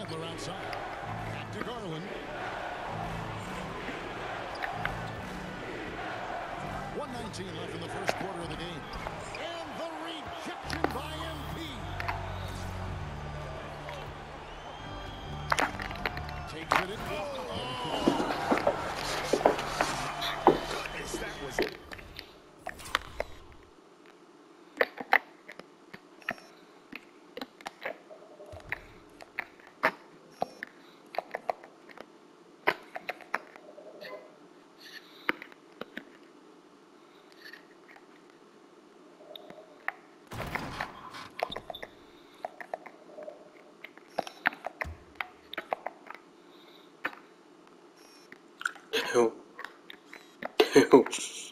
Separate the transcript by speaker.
Speaker 1: Chandler outside. Back to Garland. 1:19 left in the first quarter of the game. And the rejection by MP. Takes it in. Oh! Goodness, that was it.
Speaker 2: Ew. Ew.